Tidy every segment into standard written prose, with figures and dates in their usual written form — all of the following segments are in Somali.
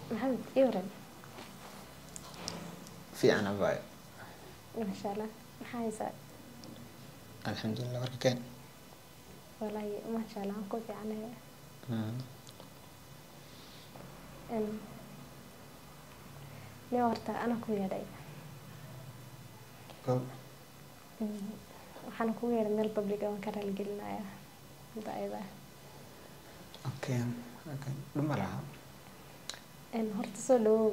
محمد إيورن في أنا باي. ما شاء الله محايسة الحمد لله ورك كان. والله ما شاء الله كنت يعني إن نورت أنا كويا داي كو waxaan kugu yeedhay meel public aan ka raaligelinaya hadda ayada okay okay dhuma laha horta soo dhawow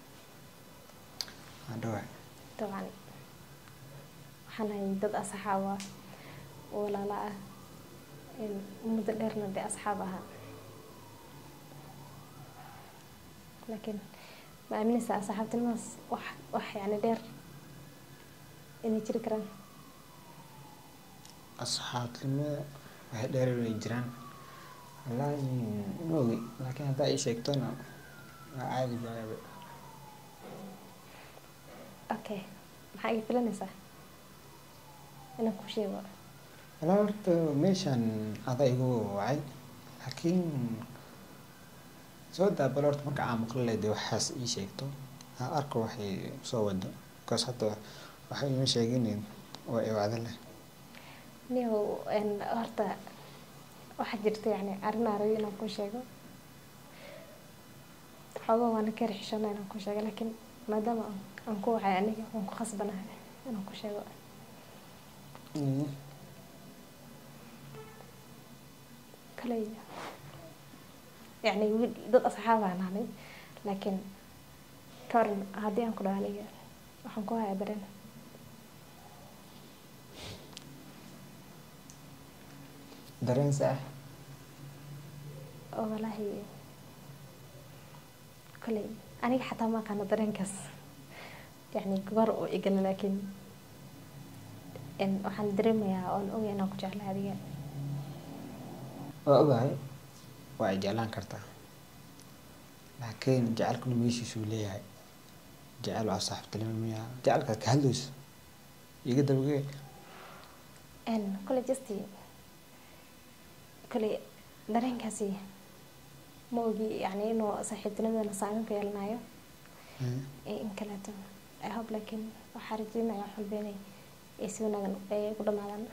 adhawaay dabcan waxaan ahay dad asxaab ah oo walaala ah muddo dheerna dee asxaab ahaa laakiin ma aaminaysaa asxaabtinimadas wax yani dheer inay jiri karaan asxaabtinimada waxay dheer way jiraan wallaahi ma ogi laakiin haddaa ii sheegtona waa caadi baayaba okay maxaa iga filanaysaa inaan ku sheego walaa horta meeshaan adaa igu wacay laakiin soo daabal horta marka aan maqli lahayd waxaas ii sheegto ha arko waxay soo wado because hadda waxay ima sheegin oo ay wacdo leh niyow horta waxaa jirta yani arrin aan rabi inaan ku sheego xoogaa waana ka rixishana inaan ku sheego laakiin maadaama aan ku wacay aniga waan ku khasbanahay inaan ku sheego kaley yani dad asxaab aan nahnay laakiin kawaran haddii aan ku dhaho aniga waxaan ku hayaa dareen dareen sax oo walaahi kaley aniga xataa ma aqaano dareenkaas yani gabar oo igala laakiin waxaan dareemayaa oon ogahay inaan ku jeclay adiga waa ogahay waa ay jeclaan kartaa laakiin jecelkuna meeshiisuu leeyahay jecel waa saaxiibtinimo miya jecelkaad ka hadlayso iga dabagee kole justi kole dareenkaasi ma ogi yani inuu saaxiibtinimadana saameyn ku yeelanayo in kaleeto I hope laakiin waxaa rajeynaya wax walba inay si wanaagsan ay ku dhamaadaan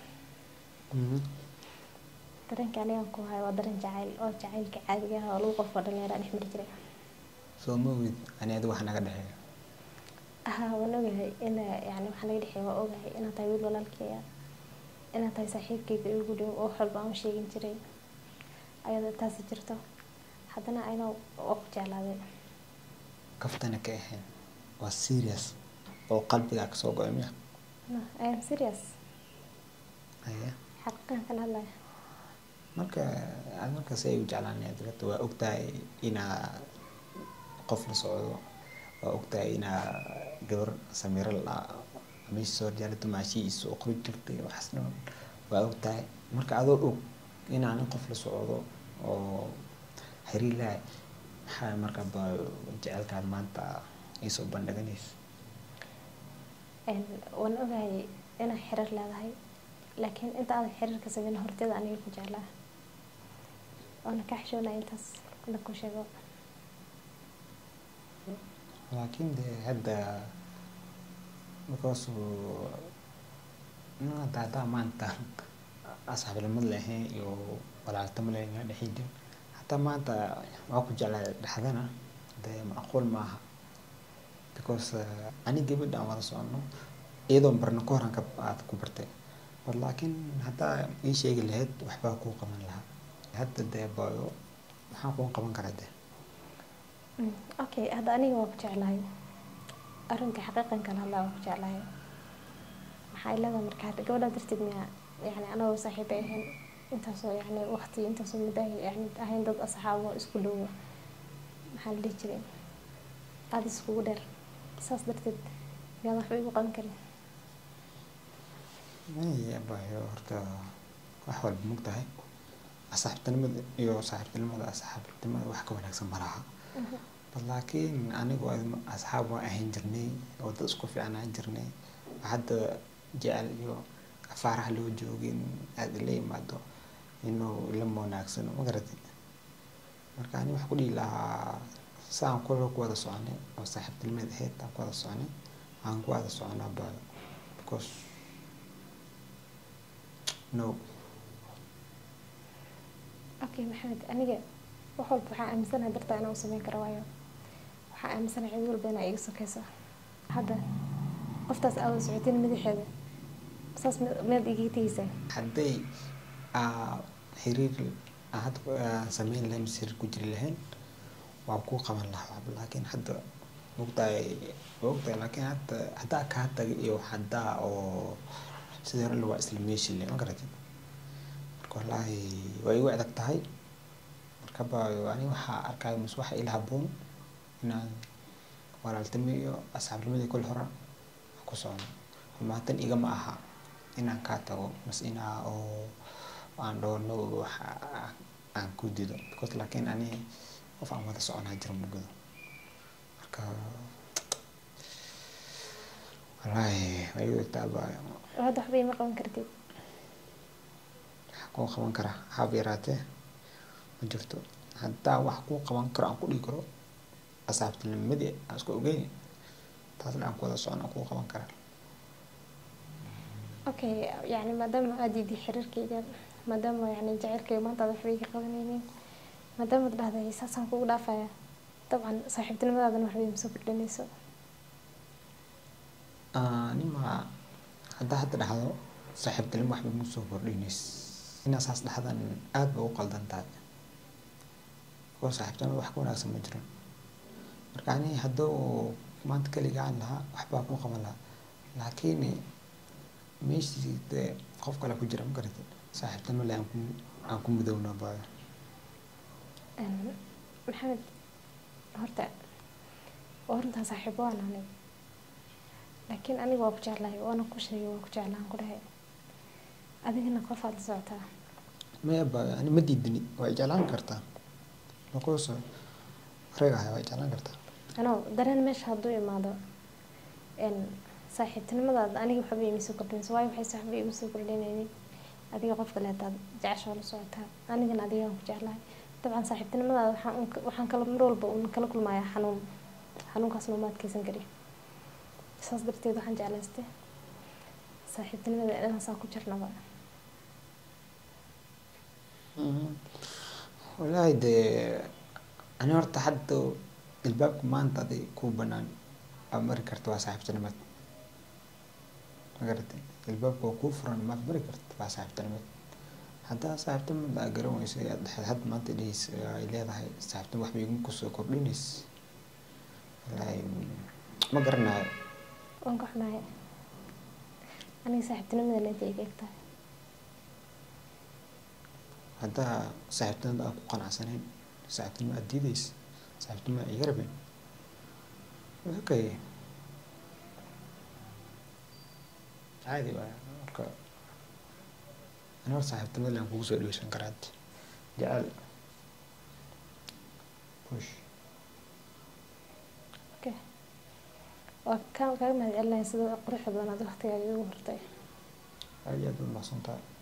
dareenka aniga ku hayo waa dareen jacayl oo jacaylka caadiga ah oo lagu qof oo dhalinyaro dhex mari jiray soo ma ogid ani adiga wax naga dhexeeyo waan ogahay in yani waxa naga dhexeeya waa ogahay inaad tahay wiil walaalkeeya inaad tahay saaxiibkeyga igu dhow oo wax walba aan u sheegin jiray ayadoo taasi jirto haddana ayadoo waa ku jeclaaday kaftana ka ahayn waa serious oo qalbigaa kasoo go-ay miya no I am serious haya xaqiiqan kala hadlaya marka aad markaas ay u jeclaanaya dabadda waa ogtahay inaa qof la socdo waa ogtahay inaa gabar samiro la meesha soo horjeeda dumaashihiisa oo qori jirtay waxaasna waa ogtahay marka adoo og inaan qof la socdo oo xiriir lahay maxaa marka jecelkaad maanta isoo bandhiganayso waan ogahay inaa xiriir leedahay laakiin inta aadan xiriirka sameyn horteeda aniga ku jeclaa waana ka xishoonaya intaas inaan ku sheego laakiin dee hadda because haddaa maanta asxaabnimad lahayn iyo walaaltimo lahayn yaa dhexidin hataa maanta waa ku jeclaa dhexdana dee macquul maaha because ani gabadha aan wada socono iyadoon barna ka horan aad ku bartay war laakiin haddaa ii sheegi lahayd waxbaa kuu qaban lahaa hadda dee bayo maxaa kuu qaban karaa dee okay hadda aniga waa ku jeclahay arrinka xaqiiqan kala hadlaa waa ku jeclahay maxaa ilada marka hadda gabadha darteed miya yani anagoo saaxiib ay ahayn intaasoo yani waqti intaasoo muddo yani ahayn dad asxaabo isku dhow maxaa la dhihi jiray aada iskugu dheer saas darteed miyaad waxba igu qaban karin bayo horta wax walba mogtahay asxaabtinimada iyo saaxiibtinimada asxaabtinimada wax ka wanaagsan ma laha laakiin anigu asxaab waan ahayn jirnay oo dad isku fiican ahaan jirnay hadda jecel iyo afaaraha loo joogin aada la yimaado inuu lama wanaagsano ma garatay marka ani wax ku dhihi lahaa saan kula ku wada soconay oo saaxiibtinimada ahayd aan ku wada soconay aan ku wada soconaa baa because no okay maxamed aniga wax walba waxaa aaminsanahay dartaa inaan u sameyn karo waayo waxaa aaminsanahay cid walba inaa iga sokeyso hadda qoftaas aad wada socotiin madaxeeda saas miyaad iga tegeysaa hadday xiriir aan hadda sameyn lahayn mise xiriir ku jiri lahayn waan kuu qaban lahaa waxba laakiin hadda ogtahay laakiin hadda haddaa kaa tagay iyo haddaa oo sidii hore waa isla meeshii le ma garatid marka wallaahi waa igu adag tahay marka ani waxaa arkaayo mise waxa ila haboon inaan walaaltimo iyo asxaabnimadii kul hore ku socono maatan igama aha inaan kaa tago mise inaa oo aan dhoono waxa aan ku dido because laakiin ani qof aan wada soconaa jira mugado marka wallaahi waa igu taaba hadda waxba ima qaban kartid kuu qaban karaa hab yaraatee ma jirto haddaa wax kuu qaban karo aan ku dhigi karo asxaabtinimadii aan isku ogeyn taasna aan ku wada socon aan kuu qaban karaa okay yani maadaama aad diiday xiriirkayga maadaama yani jaceylkayga maanta aad waxba iga qabanaynin maadaama ad dhahday saasaan kugu dhaafaya dabcan saaxiibtinimadaadana waxba ima soo kordhinayso nima haddaa hadda dhahdo saaxiibtinimo waxba ma soo kordhinays inaa saas dhahdan aad ba u qaldan tahay oo saaxiibtinimada wax ka wanaagsan ma jiro marka ani hadduu maanta kaligaan lahaa waxbaa ku qaban lahaa laakiin meeshii dee qof kale ku jira ma garatid saaxiibtinimo le aan ku midownaa baayo maxamed horta waa runtaa saaxiibo waan anay laakiin aniga waa ku jeclahay waana ku sheegay waa ku jeclaan ku dhahay adigana qof aad la socotaa maya baayo ani ma diidini waa jeclaan kartaa makuuso reegahay waa jeclaan kartaa ano dareen meesha hadduu imaado saaxiibtinimadaada aniga waxba ima soo kordhinayso waayo waxayse waxba igu soo kordhinaynin adiga qof kale hataad jeceshoo la socotaa anigana adigaan ku jeclahay dabcan saaxiibtinimadaada waxaan kala mar walba un kala kulmayaa xanuunkaasna uma adkeysan kari saas darteed waxaan jeclaystay saaxiibtinimada inaan saa ku jirnaba wallaahi dee ani horta hadda albaabka maanta aday kuu banaan aad mari karta waa saaxiibtinimad ma garatay albaabka waa kuu furan maad mari karta waa saaxiibtinimad haddaa saaxiibtinimad aa garan weyso aad dhexeed hadda maanta dhihiis ay leedahay saaxiibtinimad waxba iguma kusoo kordhinays wallaahi ma garanayo waan ka xumahay aniga saaxiibtinimada leenta iga eg tahay haddaa saaxiibtinimada aan ku qanacsanayn saaxiibtinimo aad diidaysa saaxiibtinimo iga rabin okay caadi waay marka ani hor saaxiibtinimada laan kugu soo dhaweysan karaa jecel push okay waa kaaga mahad celinahay sida quruxda badan aad waqtigaaga igu hortay aad iyo aad baad mahadsantahay